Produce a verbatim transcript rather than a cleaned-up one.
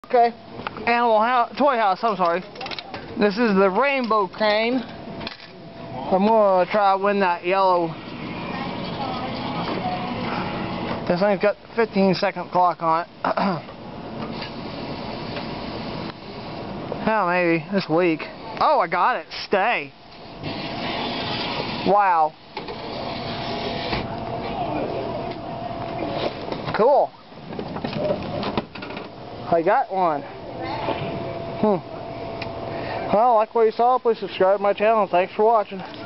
Okay. Animal house, toy house, I'm sorry. This is the rainbow crane. I'm gonna try to win that yellow. This thing's got fifteen second clock on it. Oh, maybe this week. Oh, I got it. Stay. Wow. Cool. I got one. Hmm. Well, like what you saw, please subscribe to my channel. Thanks for watching.